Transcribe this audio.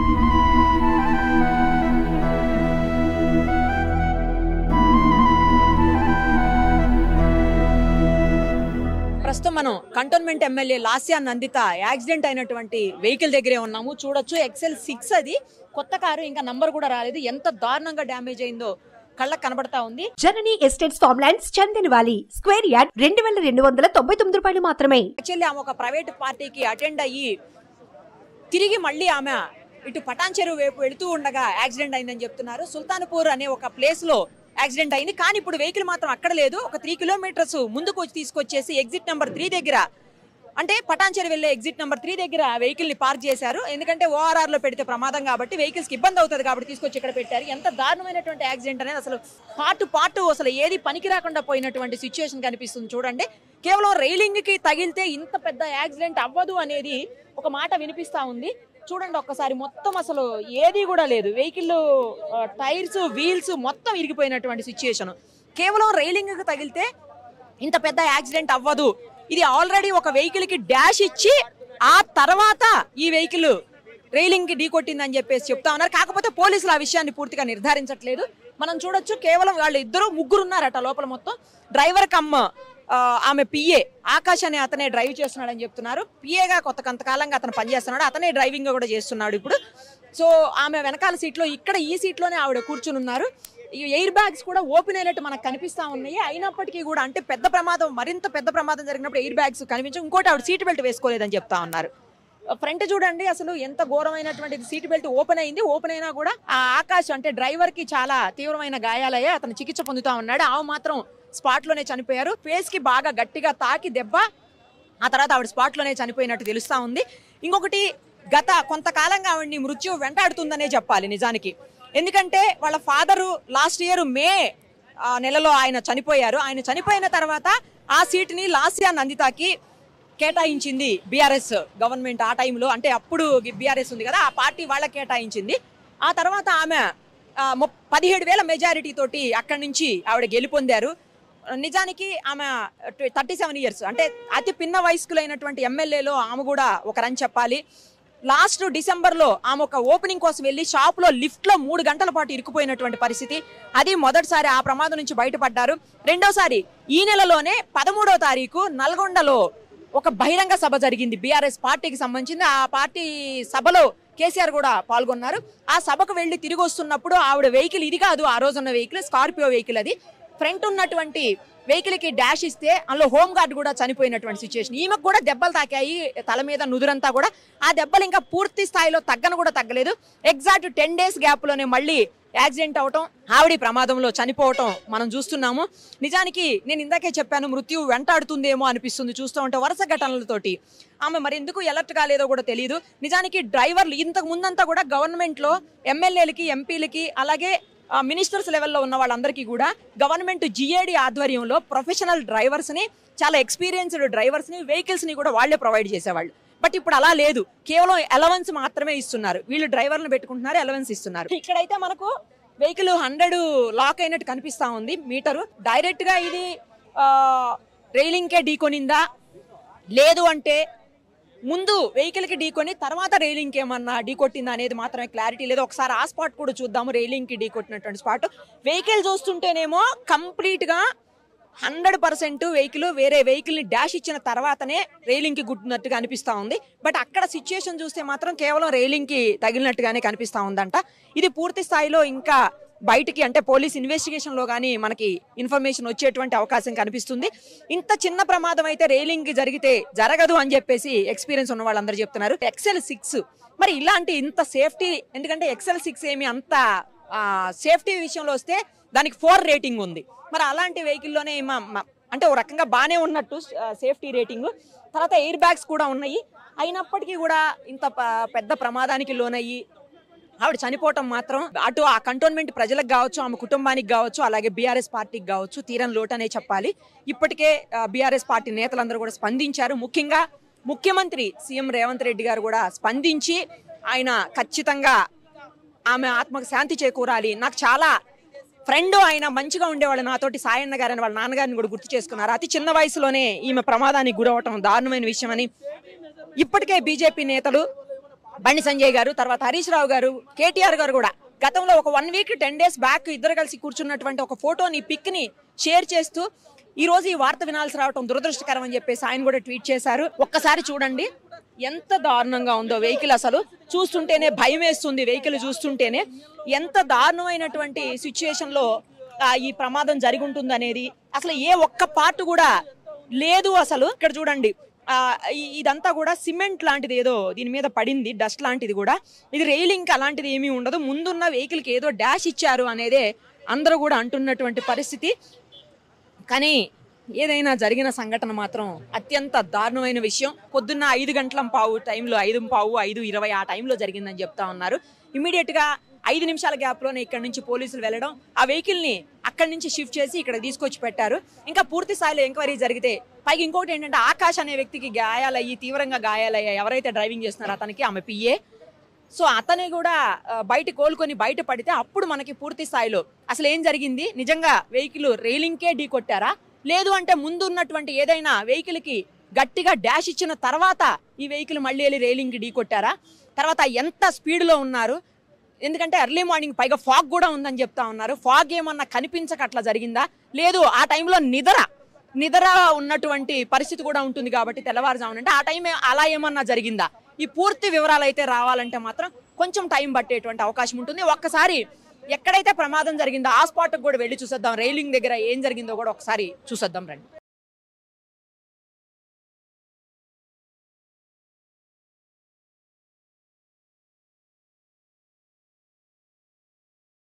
ప్రస్తుతం మనం cantonment MLA Lasya Nanditha accident అయినటువంటి వెహికల్ దగ్గరే ఉన్నాము. చూడొచ్చు XL6 అది కొత్త కారు, ఇంకా నంబర్ కూడా రాలేదు. ఎంత దారుణంగా డ్యామేజ్ అయిందో కళ్ళకు కనబడతా ఉంది. Janani estates farmlands Chandan valley square yard 2299 రూపాయలు మాత్రమే. యాక్చువల్లీ ఆమె ఒక ప్రైవేట్ పార్టీకి అటెండ్ అయ్యి తిరిగి మళ్ళీ ఆమె ఇటు పటాన్ చెరువు వైపు వెళుతూ ఉండగా యాక్సిడెంట్ అయిందని చెప్తున్నారు. సుల్తాన్పూర్ అనే ఒక ప్లేస్ లో యాక్సిడెంట్ అయింది. కానీ ఇప్పుడు వెహికల్ మాత్రం అక్కడ లేదు. ఒక 3 కిలోమీటర్స్ ముందుకు తీసుకొచ్చేసి ఎగ్జిట్ నెంబర్ 3 దగ్గర, అంటే పటాన్చెరు వెళ్ళే ఎగ్జిట్ నెంబర్ 3 దగ్గర వెహికల్ ని పార్క్ చేశారు. ఎందుకంటే ORR లో పెడితే ప్రమాదం కాబట్టి, వెహికల్స్ కి ఇబ్బంది అవుతుంది కాబట్టి తీసుకొచ్చి ఇక్కడ పెట్టారు. ఎంత దారుణమైనటువంటి యాక్సిడెంట్ అనేది, అసలు పార్ట్ అసలు ఏది పనికి రాకుండా పోయినటువంటి సిచ్యువేషన్ కనిపిస్తుంది. చూడండి, కేవలం రైలింగ్ కి తగిలితే ఇంత పెద్ద యాక్సిడెంట్ అవ్వదు అనేది ఒక మాట వినిపిస్తా ఉంది. చూడండి ఒక్కసారి, మొత్తం అసలు ఏది కూడా లేదు. వెహికల్ టైర్స్, వీల్స్ మొత్తం ఇరిగిపోయినటువంటి సిచ్యుయేషన్. కేవలం రైలింగ్ కి తగిలితే ఇంత పెద్ద యాక్సిడెంట్ అవ్వదు. ఇది ఆల్రెడీ ఒక వెహికల్ కి డాష్ ఇచ్చి ఆ తర్వాత ఈ వెహికల్ రైలింగ్ కి ఢీకొట్టిందని చెప్పేసి చెప్తా ఉన్నారు. కాకపోతే పోలీసులు ఆ విషయాన్ని పూర్తిగా నిర్ధారించట్లేదు. మనం చూడొచ్చు, కేవలం వాళ్ళు ముగ్గురు ఉన్నారట లోపల. మొత్తం డ్రైవర్ కమ్ ఆమె పిఏ ఆకాష్ అనే అతనే డ్రైవ్ చేస్తున్నాడని చెప్తున్నారు. పిఏగా కొంతకాలంగా అతను పనిచేస్తున్నాడు, అతనే డ్రైవింగ్ కూడా చేస్తున్నాడు ఇప్పుడు. సో ఆమె వెనకాల సీట్లో, ఇక్కడ ఈ సీట్లోనే ఆవిడ కూర్చుని ఉన్నారు. ఈ ఎయిర్ బ్యాగ్స్ కూడా ఓపెన్ అయినట్టు మనకు కనిపిస్తా ఉన్నాయి. అయినప్పటికీ కూడా, అంటే పెద్ద ప్రమాదం, మరింత పెద్ద ప్రమాదం జరిగినప్పుడు ఎయిర్ బ్యాగ్స్ కనిపించవు. ఇంకోటి, ఆవిడ సీట్ బెల్ట్ వేసుకోలేదని చెప్తా ఉన్నారు. ఫ్రంట్ చూడండి, అసలు ఎంత ఘోరమైనటువంటి సీట్ బెల్ట్ ఓపెన్ అయింది. ఓపెన్ అయినా కూడా ఆ ఆకాష్ అంటే డ్రైవర్ కి చాలా తీవ్రమైన గాయాలయ్యాయి. అతను చికిత్స పొందుతా ఉన్నాడు. ఆమె మాత్రం స్పాట్ లోనే చనిపోయారు. ఫేస్ కి బాగా గట్టిగా తాకి దెబ్బ, ఆ తర్వాత ఆవిడ స్పాట్ లోనే చనిపోయినట్టు తెలుస్తా ఉంది. ఇంకొకటి, గత కొంతకాలంగా ఆవిడ్ని మృత్యు వెంటాడుతుందనే చెప్పాలి నిజానికి. ఎందుకంటే వాళ్ళ ఫాదరు లాస్ట్ ఇయర్ మే నెలలో ఆయన చనిపోయారు. ఆయన చనిపోయిన తర్వాత ఆ సీట్ని లాస్యా నందితకి కేటాయించింది బీఆర్ఎస్ గవర్నమెంట్. ఆ టైంలో, అంటే అప్పుడు బీఆర్ఎస్ ఉంది కదా, ఆ పార్టీ వాళ్ళకి కేటాయించింది. ఆ తర్వాత ఆమె 17,000 మెజారిటీ తోటి అక్కడి నుంచి ఆవిడ గెలుపొందారు. నిజానికి ఆమె 37 ఇయర్స్, అంటే అతి పిన్న వయస్కులైనటువంటి ఎమ్మెల్యేలో ఆమె కూడా ఒకరని చెప్పాలి. లాస్ట్ డిసెంబర్లో ఆమె ఒక ఓపెనింగ్ కోసం వెళ్ళి షాప్లో లిఫ్ట్లో 3 గంటల పాటు ఇరుక్కుపోయినటువంటి పరిస్థితి. అది మొదటిసారి ఆ ప్రమాదం నుంచి బయటపడ్డారు. రెండోసారి ఈ నెలలోనే 13వ తారీఖు నల్గొండలో ఒక బహిరంగ సభ జరిగింది బీఆర్ఎస్ పార్టీకి సంబంధించింది. ఆ పార్టీ సభలో కేసీఆర్ కూడా పాల్గొన్నారు. ఆ సభకు వెళ్ళి తిరిగి వస్తున్నప్పుడు ఆవిడ వెహికల్ ఇది కాదు, ఆ రోజున్న వెహికల్ స్కార్పియో వెహికల్. అది ఫ్రంట్ ఉన్నటువంటి వెహికల్ కి డాష్ ఇస్తే అందులో హోమ్ గార్డ్ కూడా చనిపోయినటువంటి సిచ్యువేషన్. ఈమెకు కూడా దెబ్బలు తాకాయి, తల మీద నుదురంతా కూడా. ఆ దెబ్బలు ఇంకా పూర్తి స్థాయిలో కూడా తగ్గలేదు. ఎగ్జాక్ట్ 10 డేస్ గ్యాప్ లోనే మళ్ళీ యాక్సిడెంట్ అవటం, ఆవిడ ప్రమాదంలో చనిపోవటం మనం చూస్తున్నాము. నిజానికి నేను ఇందాకే చెప్పాను, మృత్యు వెంటాడుతుందేమో అనిపిస్తుంది చూస్తూ ఉంటే వరుస ఘటనలతోటి. ఆమె మరి ఎందుకు ఎలర్ట్ కాలేదో కూడా తెలియదు. నిజానికి డ్రైవర్లు ఇంతకు ముందంతా కూడా గవర్నమెంట్ లో ఎమ్మెల్యేలకి, ఎంపీలకి, అలాగే మినిస్టర్స్ లెవెల్లో ఉన్న వాళ్ళందరికీ కూడా గవర్నమెంట్ GAD ఆధ్వర్యంలో ప్రొఫెషనల్ డ్రైవర్స్ ని, చాలా ఎక్స్పీరియన్స్డ్ డ్రైవర్స్ ని, వెహికల్స్ ని కూడా వాళ్లే ప్రొవైడ్ చేసేవాళ్ళు. బట్ ఇప్పుడు అలా లేదు, కేవలం అలవెన్స్ మాత్రమే ఇస్తున్నారు. వీళ్ళు డ్రైవర్లను పెట్టుకుంటున్నారు, అలవెన్స్ ఇస్తున్నారు. ఇక్కడైతే మనకు వెహికల్ 100 లాక్ అయినట్టు కనిపిస్తా ఉంది మీటరు. డైరెక్ట్ గా ఇది రైలింగ్ కే ఢీకొనిందా, లేదు అంటే ముందు వెహికల్ కి ఢీకొని తర్వాత రైలింగ్ కి ఏమన్నా ఢీకొట్టిందా అనేది మాత్రమే క్లారిటీ లేదు. ఒకసారి ఆ స్పాట్ కూడా చూద్దాము, రైలింగ్ కి ఢీకొట్టినటువంటి స్పాట్. వెహికల్ చూస్తుంటేనేమో కంప్లీట్ గా 100% వెహికల్ వేరే వెహికల్ ని డాష్ ఇచ్చిన తర్వాతనే రైలింగ్ కి గుద్దినట్టుగా అనిపిస్తా ఉంది. బట్ అక్కడ సిచ్యుయేషన్ చూస్తే మాత్రం కేవలం రైలింగ్ కి తగిలినట్టుగానే కనిపిస్తా ఉందంట. ఇది పూర్తి స్థాయిలో ఇంకా బయటికి, అంటే పోలీస్ ఇన్వెస్టిగేషన్ లో గానీ మనకి ఇన్ఫర్మేషన్ వచ్చేటువంటి అవకాశం కనిపిస్తుంది. ఇంత చిన్న ప్రమాదం అయితే రైలింగ్ జరిగితే జరగదు అని చెప్పేసి ఎక్స్పీరియన్స్ ఉన్న వాళ్ళందరూ చెప్తున్నారు. XL6 మరి ఇలాంటి ఇంత సేఫ్టీ, ఎందుకంటే XL6 ఏమి అంత సేఫ్టీ విషయంలో వస్తే దానికి 4 రేటింగ్ ఉంది. మరి అలాంటి వెహికల్లోనే అంటే ఒక రకంగా బాగానే ఉన్నట్టు సేఫ్టీ రేటింగ్, తర్వాత ఎయిర్ బ్యాగ్స్ కూడా ఉన్నాయి. అయినప్పటికీ కూడా ఇంత పెద్ద ప్రమాదానికి లోనయ్యి ఆవిడ చనిపోవటం మాత్రం అటు ఆ కంటోన్మెంట్ ప్రజలకు కావచ్చు, ఆమె కుటుంబానికి కావచ్చు, అలాగే బీఆర్ఎస్ పార్టీకి కావచ్చు తీరని లోటనే చెప్పాలి. ఇప్పటికే బీఆర్ఎస్ పార్టీ నేతలందరూ కూడా స్పందించారు. ముఖ్యంగా ముఖ్యమంత్రి సీఎం రేవంత్ రెడ్డి గారు కూడా స్పందించి ఆయన ఖచ్చితంగా ఆమె ఆత్మకు శాంతి చేకూరాలి, నాకు చాలా ఫ్రెండ్, ఆయన మంచిగా ఉండేవాళ్ళు నాతోటి, సాయన్న గారని వాళ్ళ నాన్నగారిని కూడా గుర్తు చేసుకున్నారు. అతి చిన్న వయసులోనే ఈమె ప్రమాదానికి గురవటం దారుణమైన విషయం అని ఇప్పటికే బీజేపీ నేతలు బండి సంజయ్ గారు, తర్వాత హరీష్ రావు గారు, కేటీఆర్ గారు కూడా గతంలో ఒక 1 వీక్ 10 డేస్ బ్యాక్ ఇద్దరు కలిసి కూర్చున్నటువంటి ఒక ఫోటోని పిక్ ని షేర్ చేస్తూ ఈ రోజు ఈ వార్త వినాల్సి రావడం దురదృష్టకరం అని చెప్పేసి ఆయన కూడా ట్వీట్ చేశారు. ఒక్కసారి చూడండి ఎంత దారుణంగా ఉందో వెహికల్, అసలు చూస్తుంటేనే భయం వేస్తుంది. వెహికల్ చూస్తుంటేనే ఎంత దారుణమైనటువంటి సిచ్యుయేషన్ లో ఈ ప్రమాదం జరిగి ఉంటుంది అనేది, అసలు ఏ ఒక్క పార్ట్ కూడా లేదు. అసలు ఇక్కడ చూడండి ఇదంతా కూడా సిమెంట్ లాంటిది ఏదో దీని మీద పడింది, డస్ట్ లాంటిది కూడా. ఇది రైలింగ్ అలాంటిది ఏమీ ఉండదు, ముందున్న వెహికల్ కి ఏదో డాష్ ఇచ్చారు అనేదే అందరూ కూడా అంటున్నటువంటి పరిస్థితి. కానీ ఏదైనా జరిగిన సంఘటన మాత్రం అత్యంత దారుణమైన విషయం. పొద్దున్న 5:15 టైంలో 5:20 ఆ టైంలో జరిగిందని చెప్తా ఉన్నారు. ఇమీడియట్ గా 5 నిమిషాల గ్యాప్ లోనే ఇక్కడ నుంచి పోలీసులు వెళ్ళడం, ఆ వెహికల్ ని అక్కడి నుంచి షిఫ్ట్ చేసి ఇక్కడ తీసుకొచ్చి పెట్టారు. ఇంకా పూర్తి స్థాయిలో ఎంక్వైరీ జరిగితే పైకి ఇంకోటి ఏంటంటే ఆకాష్ అనే వ్యక్తికి గాయాలయ్యి, తీవ్రంగా గాయాలయ్యాయి. ఎవరైతే డ్రైవింగ్ చేస్తున్నారో అతనికి, ఆమె పిఏ. సో అతని కూడా బయట కోలుకొని బయట పడితే అప్పుడు మనకి పూర్తి స్థాయిలో అసలు ఏం జరిగింది, నిజంగా వెహికల్ రైలింగ్కే ఢీ కొట్టారా, లేదు అంటే ముందు ఉన్నటువంటి ఏదైనా వెహికల్ కి గట్టిగా డాష్ ఇచ్చిన తర్వాత ఈ వెహికల్ మళ్ళీ వెళ్ళి రైలింగ్ కి ఢీ కొట్టారా, తర్వాత ఎంత స్పీడ్ లో ఉన్నారు, ఎందుకంటే ఎర్లీ మార్నింగ్ పైగా ఫాగ్ కూడా ఉందని చెప్తా ఉన్నారు. ఫాగ్ ఏమన్నా కనిపించక అట్లా జరిగిందా, లేదు ఆ టైంలో నిద్ర ఉన్నటువంటి పరిస్థితి కూడా ఉంటుంది కాబట్టి తెల్లవారుజామున, అంటే ఆ టైం అలా ఏమన్నా జరిగిందా, ఈ పూర్తి వివరాలు అయితే రావాలంటే మాత్రం కొంచెం టైం పట్టేటువంటి అవకాశం ఉంటుంది. ఒక్కసారి ఎక్కడైతే ప్రమాదం జరిగిందో ఆ స్పాట్కి కూడా వెళ్ళి చూసేద్దాం, రైలింగ్ దగ్గర ఏం జరిగిందో కూడా ఒకసారి చూసేద్దాం రండి.